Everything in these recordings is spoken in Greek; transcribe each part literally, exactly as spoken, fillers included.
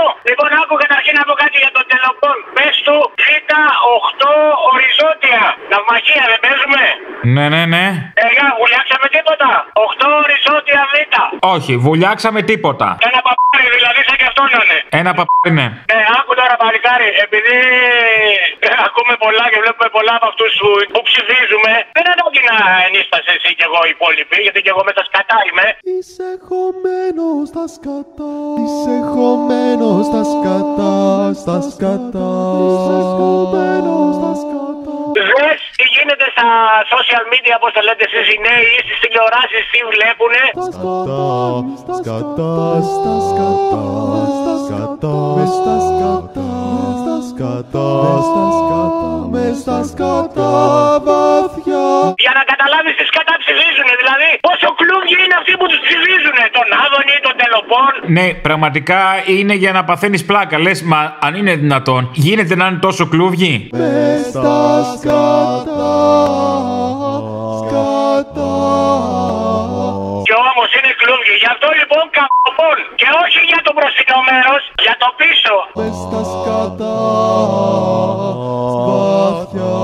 Λοιπόν, άκου καταρχήν να πω κάτι για τον Τελοπών. Πες του Β' οκτώ οριζόντια. Ναυμαχία, δεν παίζουμε? Ναι, ναι, ναι. Ε, για, βουλιάξαμε τίποτα. οκτώ οριζόντια Β. Όχι, βουλιάξαμε τίποτα. Ένα παπάρι, δηλαδή σαν και αυτό να είναι. Ένα παπάρι, ναι. Ναι, άκου τώρα παλικάρι, επειδή ε, ακούμε πολλά και βλέπουμε πολλά από αυτούς που, που ψηφίζουμε, δεν ανάγκη να ενίστασαι εσύ κι εγώ οι υπόλοιποι, γιατί κι εγώ με τα σκατά είμαι. Είσαι χωμένος στα σκατά, είσαι χωμένος στα σκατά, στα σκατά, είσαι χωμένος στα σκατά. Δες τι γίνεται στα social media, όπως το λέτε εσείς οι νέοι, στις τηλεοράσεις, τι βλέπουνε. Στα σκατά, στα σκατά, στα σκατά, στα σκατά, μες στα σκατά, στα σκατά, μες στα σκατά, μες στα σκατά βαθιά. Για να καταλάβεις τι σκατά ψηφίζουνε, δηλαδή πόσο κλούβιοι είναι αυτοί που τους ψηφίζουνε, τον Άδωνη, τον Τελοπών. Ναι, πραγματικά είναι για να παθαίνεις πλάκα. Λες, μα αν είναι δυνατόν, γίνεται να είναι τόσο κλούβιοι? Μες στα σκατά, σκατά. Και όμως είναι κλούβιοι, γι' αυτό λοιπόν καμπών. Και όχι για το μπροστινό μέρος, για το πίσω. Μες στα σκατά, βαθιά.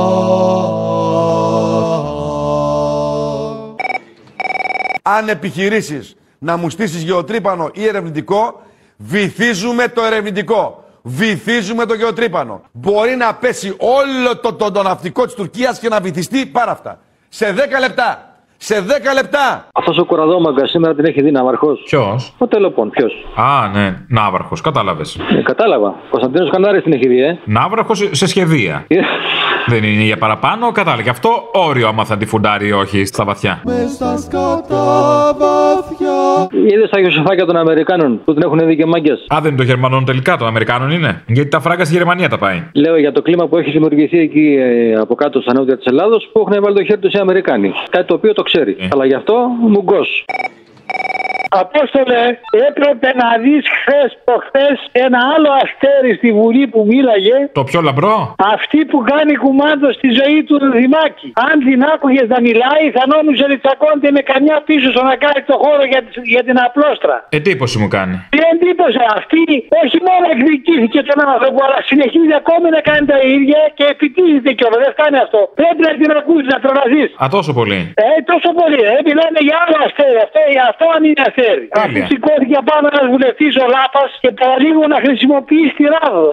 Αν επιχειρήσεις να μου στήσεις γεωτρύπανο ή ερευνητικό, βυθίζουμε το ερευνητικό. Βυθίζουμε το γεωτρύπανο. Μπορεί να πέσει όλο το, το, το ναυτικό της Τουρκίας και να βυθιστεί πάρα αυτά. Σε δέκα λεπτά. Σε δέκα λεπτά! Αυτός ο κοραδόμαγκας σήμερα την έχει δει ναύαρχος. Ποιος? Ο Τελοπών, ποιος? Α, ναι, ναύαρχος, κατάλαβες. Ε, κατάλαβα. Κωνσταντίνος Κανάρης την έχει δει, ε. Ναύαρχος σε σχεδία. Δεν είναι για παραπάνω, κατάλαβε. Αυτό όριο άμα θα τη φουντάρει ή όχι στα βαθιά. Μες στα σκατά βαθιά. Είδες τα γιοσεφάκια των Αμερικάνων που την έχουν δει και μάγκες? Α, δεν είναι των Γερμανών τελικά, των Αμερικάνων είναι. Γιατί τα φράγκα στη Γερμανία τα πάει. Λέω για το κλίμα που έχει δημιουργηθεί εκεί ε, από κάτω στα νότια της Ελλάδος που έχουν βάλει το χέρι τους οι Αμερικάνοι. Κάτι το οποίο το ξέρει. Ε. Αλλά γι' αυτό μουγκός. Απόστολε, έπρεπε να δεις χθες προχθές ένα άλλο αστέρι στη Βουλή που μίλαγε. Το πιο λαμπρό? Αυτή που κάνει κουμάντο στη ζωή του Δημάκη. Αν την άκουγες να μιλάει, θα νόμιζε ότι τσακώνεται με καμιά πίσω στο να κάνει το χώρο για, για την απλόστρα. Εντύπωση μου κάνει. Τι εντύπωση, αυτή όχι μόνο εκδικήθηκε τον άνθρωπο, αλλά συνεχίζει ακόμη να κάνει τα ίδια και επιτίθεται κιόλας. Δεν φτάνει αυτό. Πρέπει να την ακούσει, να τρομαζείς. Α, τόσο πολύ. Ε, τόσο πολύ. Ε, μιλάμε για άλλο αστέρι. Αυτό, αυτό αν είναι αστέρι. Αφού σηκώθηκε πάνω ένας βουλευτής ο Λάπας και παραλίγο να χρησιμοποιήσει τη ράδο.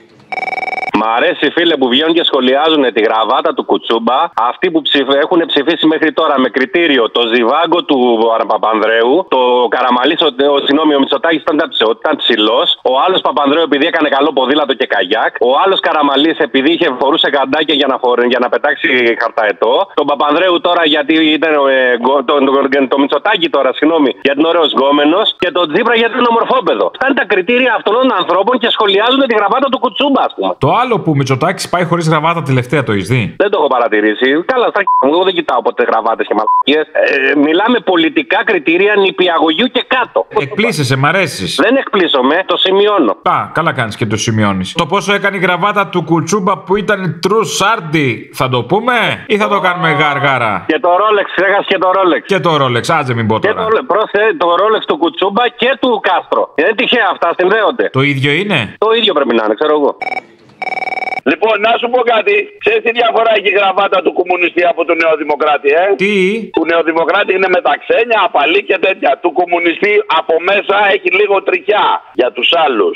Μ' αρέσει, φίλε, που βγαίνουν και σχολιάζουν τη γραβάτα του Κουτσούμπα. Αυτοί που ψηφ... έχουν ψηφίσει μέχρι τώρα με κριτήριο το ζιβάγκο του Παπανδρέου, το Καραμαλής, ο, ο, συγγνώμη, ο Μητσοτάκης ήταν, ήταν ψηλός, ο άλλος Παπανδρέου επειδή έκανε καλό ποδήλατο και καγιάκ, ο άλλος Καραμαλής επειδή είχε φορούσε καντάκια για να, φορ... για να πετάξει χαρταετό, τον Παπανδρέου τώρα γιατί ήταν ε, το, το, το, το Μητσοτάκη τώρα, συγγνώμη, γιατί είναι ωραίος γκόμενος και τον Τζίπρα γιατί είναι ομορφόπεδο. Αυτά είναι τα κριτήρια αυτών των ανθρώπων και σχολιάζουν τη γραβάτα του Κουτσούμπα, ας πούμε. Το άλλο που Μητσοτάκης πάει χωρίς γραβάτα τελευταία, το έχεις δει? Δεν το έχω παρατηρήσει. Καλά, στα μου, εγώ δεν κοιτάω ποτέ γραβάτες και μαλακίες. Ε, μιλάμε πολιτικά κριτήρια νηπιαγωγείου και κάτω. Εκπλήσεσαι, μ' αρέσεις. Δεν εκπλήσωμαι, το σημειώνω. Α, καλά κάνεις και το σημειώνεις. Το πόσο έκανε η γραβάτα του Κουτσούμπα που ήταν true σάρντι, θα το πούμε ή θα το κάνουμε γαργάρα? Και το Rolex, ξέχασε και το Rolex. Και το Rolex, άτσε μην πω τώρα. Και το, πρόθε, το Rolex του Κουτσούμπα και του Κάστρο. Δεν είναι τυχαία αυτά, συνδέονται. Το ίδιο είναι? Το ίδιο πρέπει να είναι, ξέρω εγώ. Λοιπόν, να σου πω κάτι. Ξέρεις τι διαφορά έχει η γραβάτα του κομμουνιστή από του Νεοδημοκράτη, ε? Τι? Του Νεοδημοκράτη είναι με τα ξένια, απαλή και τέτοια. Του κομμουνιστή από μέσα έχει λίγο τρικιά για τους άλλους.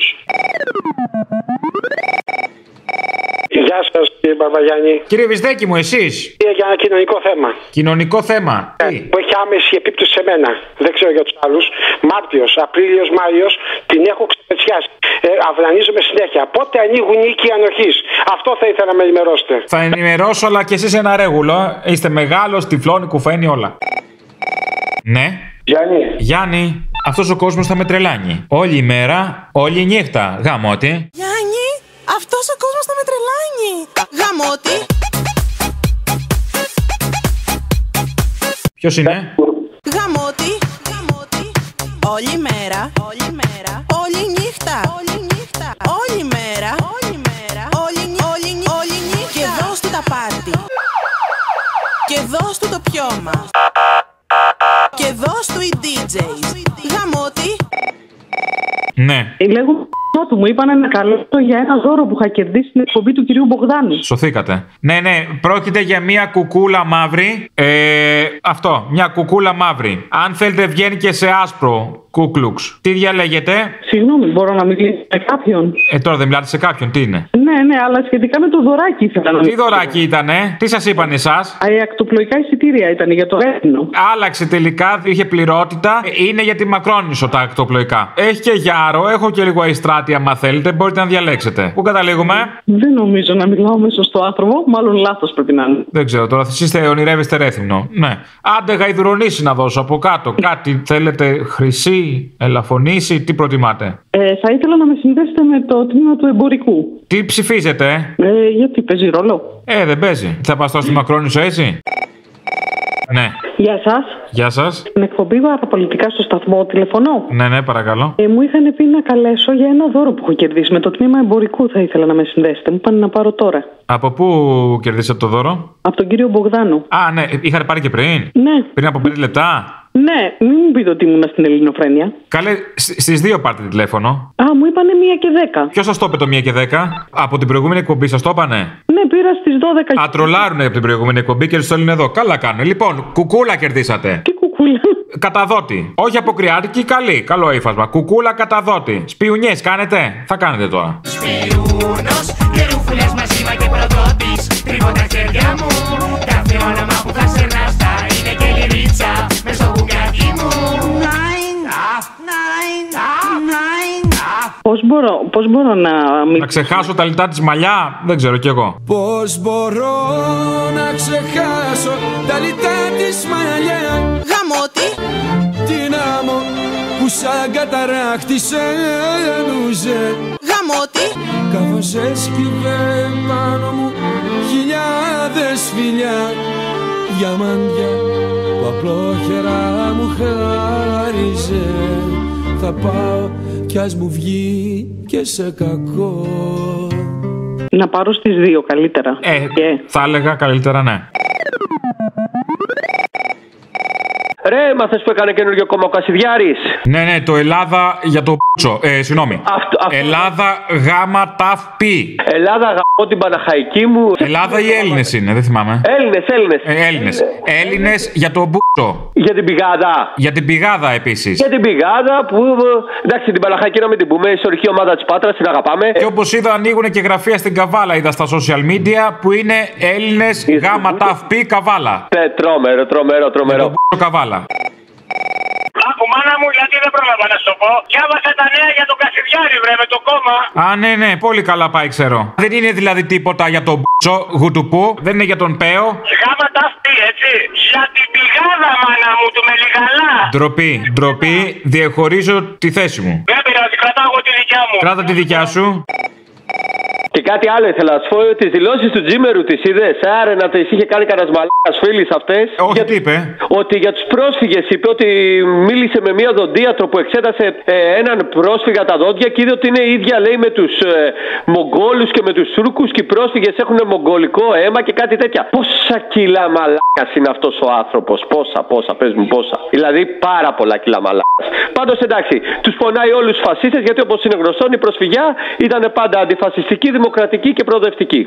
Γεια σας, κύριε Παπαγιάννη. Κύριε Βυσδέκη μου, εσείς? Για ένα κοινωνικό θέμα. Κοινωνικό θέμα. Ε, που έχει άμεση επίπτωση σε μένα. Δεν ξέρω για τους άλλους. Μάρτιος, Απρίλιος, Μάιος την έχω ξεπετσιάσει. Ε, αυνανίζομαι συνέχεια. Πότε ανοίγουν οι οίκοι ανοχής? Αυτό θα ήθελα να με ενημερώσετε. Θα ενημερώσω, αλλά και εσείς ένα ρέγουλο. Είστε μεγάλος, τυφλώνει, κουφαίνει όλα. Ναι. Γιάννη. Γιάννη, αυτός ο κόσμος θα με τρελάνει. Όλη η μέρα, όλη η νύχτα. Γαμώτη. Γιάννη, αυτός ο κόσμος θα με τρελάνει. Γαμώτη. Ποιος είναι? Γαμώτη. Γαμώτη. Όλη μέρα, όλη μέρα, όλη νύχτα, όλη νύχτα, όλη μέρα, όλη μέρα, όλη όλη όλη νύχτα. Και δώσ' του τα πάρτι. Και δώσ' του το πιώμα. Και δώσ' του οι ντι τζέις. Γαμώτη. Ναι. Λέγω του. Μου είπαν να καλέσω για ένα δώρο που είχα κερδίσει στην εκπομπή του κυρίου Μπογδάνου. Σωθήκατε. Ναι, ναι, πρόκειται για μια κουκούλα μαύρη. Ε, αυτό, μια κουκούλα μαύρη. Αν θέλετε, βγαίνει και σε άσπρο. Κούκλουξ. Τι διαλέγετε? Συγγνώμη, μπορώ να μιλήσω με κάποιον? Ε, τώρα δεν μιλάτε σε κάποιον, τι είναι? Ναι, ναι, αλλά σχετικά με το δωράκι ήθελα να Τι δωράκι ήτανε, τι σας είπαν εσάς? Οι ακτοπλοϊκά εισιτήρια ήταν για το Ρέθινο. Άλλαξε τελικά, είχε πληρότητα. Είναι για τη Μακρόνισσο τα ακτοπλοϊκά. Έχει και Γιάρο, έχω και λίγο Αϊστράτη, άμα θέλετε, μπορείτε να διαλέξετε. Πού καταλήγουμε? Δεν νομίζω να μιλάω με σωστό άνθρωπο, μάλλον λάθος πρέπει να είναι. Δεν ξέρω τώρα, εσείς ονειρεύεστε Ρέθυμνο. Ναι. Άντε γαϊδουρονήσι να δώσω από κάτω. Κάτι θέλετε, χρυσή, ελαφωνήσι, τι προτιμάτε? Ε, θα ήθελα να με συνδέσετε με το τμήμα του εμπορικού. Τι ψηφίζετε? Ε, γιατί παίζει ρόλο? Ε, δεν παίζει. Θα πας τώρα στη Μακρόνισσο έτσι? Ναι. Γεια σας. Γεια σας. Την εκπομπή παραπολιτικά στο σταθμό τηλεφωνώ. Ναι, ναι, παρακαλώ. Ε, μου είχαν πει να καλέσω για ένα δώρο που έχω κερδίσει. Με το τμήμα εμπορικού θα ήθελα να με συνδέσετε. Μου πάνε να πάρω τώρα. Από πού κερδίσατε το δώρο? Από τον κύριο Μπογδάνο. Α, ναι, είχατε πάρει και πριν. Ναι. Πριν από πέντε λεπτά. Ναι, μην μου πείτε ότι ήμουν στην Ελληνοφρένεια. Καλέ, στις δύο πάρτε τηλέφωνο. Α, μου είπανε μία και δέκα. Ποιος σας το είπε το μία και δέκα? Από την προηγούμενη εκπομπή σας το είπανε? Ναι, πήρα στις δώδεκα. Α, τρολάρουνε από την προηγούμενη εκπομπή και στέλνουν εδώ. Καλά κάνουν. Λοιπόν, κουκούλα κερδίσατε. Τι κουκούλα? Καταδότη. Όχι αποκριάτικη, καλή. Καλό ύφασμα. Κουκούλα καταδότη. Σπιουνιές κάνετε? Θα κάνετε τώρα. Σπιούνος και ρούφουλες μαζίμα και προδότης. Τρίβω τα χέρια μου. Κάθε όνομα που θα σενάστα είναι και λυρίτσα μες στο γουγάκι μου. Πώς μπορώ, πώς μπορώ να... Να ξεχάσω τα λιτά της μαλλιά? Δεν ξέρω κι εγώ. Πώς μπορώ να ξεχάσω τα λιτά της μαλλιά? Γαμώτη. Την άμμο που σαν καταράχτησε ενούσε. Γαμώτη. Καθώς έσκυβε πάνω μου χιλιάδες φιλιά, διαμάντια που απλόχερα μου χάριζε. Θα πάω κι ας μου βγει και σε κακό. Να πάρω στις δύο καλύτερα. Ε, yeah. Θα έλεγα καλύτερα ναι. Ρε, μάθες που έκανε καινούργιο κόμμα ο Κασιδιάρης? Ναι, ναι, το Ελλάδα για το π***ο. Ε, συγγνώμη. Αυτό, αυτό... Ελλάδα γάμα ταφ πι. Ελλάδα γαμώ την Παναχαϊκή μου. Ελλάδα ή Έλληνες είναι, δεν θυμάμαι. Έλληνες, Έλληνες. Ε, Έλληνες. Έλληνες για το π***ο. Για την πηγάδα. Για την πηγάδα επίσης. Για την πηγάδα που. Εντάξει, την Παναχαϊκή να μην την πούμε. Ιστορική ομάδα της Πάτρας, την αγαπάμε. Και όπως είδα, ανοίγουν και γραφεία στην Καβάλα. Είδα στα social media που είναι Έλληνες γάμα ταφ πι Καβάλα. Ναι, τρόμερο, τρομερό, τρομερό. Για το Καβάλα. Άκου μάνα μου, γιατί δεν πρόλαβα να σου το πω. Διάβασα τα νέα για τον Κασιδιάρη, βρε, με το κόμμα. Α, ναι, ναι, πολύ καλά πάει, ξέρω. Δεν είναι δηλαδή τίποτα για τον μπ***ο γουτουπού, δεν είναι για τον Πέο. Γάμα τα αυτή, έτσι. Για την πηγάδα, μάνα μου, του Μελιγαλά. Ντροπή, ντροπή, διαχωρίζω τη θέση μου. Δεν πειράζει, κρατάω εγώ τη δικιά μου. Κράτα τη δικιά σου. Και κάτι άλλο ήθελα να σου πω, τις δηλώσεις του Τζίμερου τις είδες? Άρα να τις είχε κάνει κανένας μαλάκας φίλης αυτές. Όχι, για... τι είπε? Ότι για τους πρόσφυγες είπε ότι μίλησε με μία δοντίατρο που εξέτασε ε, έναν πρόσφυγα τα δόντια και είδε ότι είναι ίδια, λέει, με τους ε, Μογγόλους και με τους Τούρκους και οι πρόσφυγες έχουν μογγολικό αίμα και κάτι τέτοια. Πόσα κιλά μαλάκας είναι αυτός ο άνθρωπος? Πόσα, πόσα, πες μου πόσα. Δηλαδή πάρα πολλά κιλά μαλάκας. Πάντως εντάξει, τους πονάει όλους τους φασίστες γιατί όπως είναι γνωστό η προσφυγιά ήταν πάντα αντιφασιστική, δημοκρατική και προοδευτική.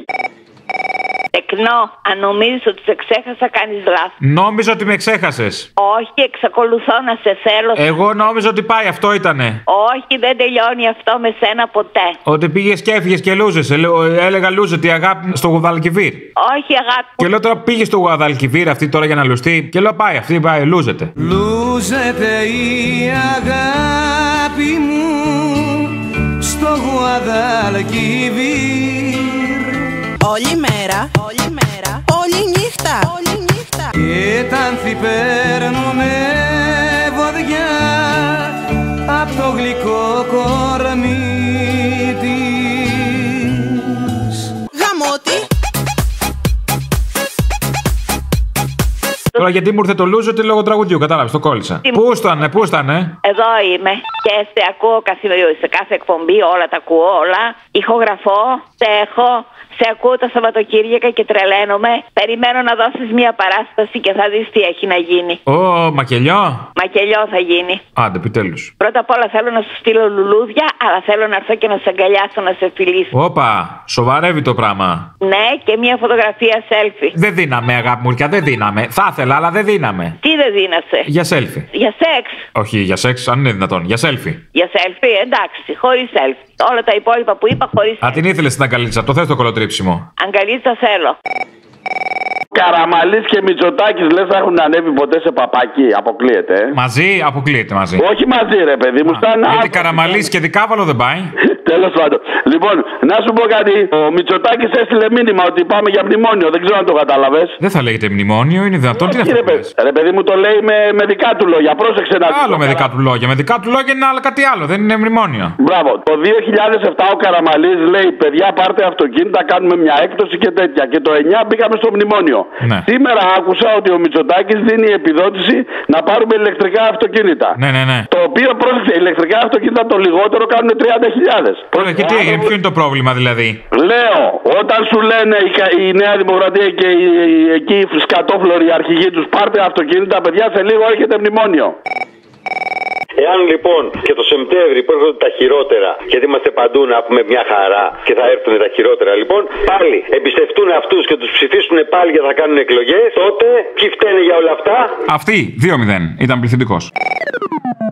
Τεκνό, αν νομίζεις ότι σε ξέχασα, κάνεις λάθος. Νόμιζα ότι με ξέχασες. Όχι, εξακολουθώ να σε θέλω. Εγώ νόμιζα ότι πάει, αυτό ήτανε. Όχι, δεν τελειώνει αυτό με σένα ποτέ. Ότι πήγες και έφυγες και λούζεσαι. Έλεγα λούζε τη αγάπη στο Γουδαλκιβίρ. Όχι, αγάπη. Και λέω τώρα πήγε στο Γουδαλκιβίρ αυτή τώρα για να λουστεί. Και λέω πάει, αυτή πάει, λούζεται. Λούζεται η αγάπη μου στο Γουδαλκιβίρ. Όλη μέρα, όλη μέρα, όλη νύχτα, όλη νύχτα. Και τα άνθη παίρνουνε βοδιά απ' το γλυκό κορμί της. Γαμώτη. Τώρα γιατί μου ήρθε το λούζο, λόγω τραγουδιού, κατάλαβες, το κόλλησα. Τι... Πού ήτανε, πού ήτανε? Εδώ είμαι και σε ακούω καθημερινά, σε κάθε εκπομπή, όλα τα ακούω, όλα. Ηχογραφώ, σε έχω, Σε ακούω τα Σαββατοκύριακα και τρελαίνομαι. Περιμένω να δώσεις μια παράσταση και θα δεις τι έχει να γίνει. Ω, μακελιό. Μακελιό θα γίνει. Άντε, επιτέλους. Πρώτα απ' όλα θέλω να σου στείλω λουλούδια, αλλά θέλω να έρθω και να σε αγκαλιάσω, να σε φιλήσω. Όπα, σοβαρεύει το πράγμα. Ναι, και μια φωτογραφία selfie. Δεν δίναμε, αγάπη μου, δεν δίναμε. Θα ήθελα, αλλά δεν δίναμε. Τι δεν δίνασε? Για selfie. Για σεξ. Όχι, για σεξ, αν είναι δυνατόν. Για selfie. Για selfie, εντάξει, χωρίς selfie. Όλα τα υπόλοιπα που είπα χωρίς. Α, την ήθελες την αγκαλίτσα, το θες το κολοτρίψιμο. Αγκαλίτσα θέλω. Καραμαλής και Μητσοτάκης λες θα έχουν ανέβει ποτέ σε παπάκι? Αποκλείεται. Ε? Μαζί, αποκλείεται μαζί. Όχι μαζί, ρε παιδί μου. Στα Γιατί Καραμαλής και Δικάβαλο δεν πάει. Τέλος πάντων. Λοιπόν, να σου πω κάτι. Ο Μητσοτάκης έστειλε μήνυμα ότι πάμε για μνημόνιο. Δεν ξέρω αν το κατάλαβες. Δεν θα λέγεται μνημόνιο, είναι δυνατόν. Τι είναι αυτό? Ρε, παι... ρε παιδί μου, το λέει με, με δικά του λόγια. Πρόσεξε να. Άλλο με δικά του λόγια. Με δικά του λόγια είναι άλλο κάτι άλλο. Δεν είναι μνημόνιο. Μπράβο. Το δύο χιλιάδες επτά ο Καραμαλής λέει: παιδιά, πάρτε αυτοκίνητα, κάνουμε μια έκπτωση και τέτοια. Και το εννιά μπήκαμε στο μνημόνιο. Ναι. Σήμερα άκουσα ότι ο Μητσοτάκης δίνει επιδότηση να πάρουμε ηλεκτρικά αυτοκίνητα. Ναι, ναι, ναι. Το οποίο, πρόσεξε, ηλεκτρικά αυτοκίνητα το λιγότερο κάνουν τριάντα χιλιάδες. Ωραία, και τι έγινε, ποιο είναι το πρόβλημα δηλαδή? Λέω, όταν σου λένε η, η Νέα Δημοκρατία και η, η, εκεί οι σκατόφλωροι οι αρχηγοί τους, πάρτε αυτοκίνητα, παιδιά, σε λίγο έρχεται μνημόνιο. Εάν λοιπόν και το Σεπτέμβρη που έρχονται τα χειρότερα, γιατί είμαστε παντού να πούμε μια χαρά και θα έρθουν τα χειρότερα, λοιπόν, πάλι εμπιστευτούν αυτούς και τους ψηφίσουν πάλι και θα κάνουν εκλογές, τότε ποιοι φταίνε για όλα αυτά? Αυτοί, δύο μηδέν, ήταν πληθυντικός.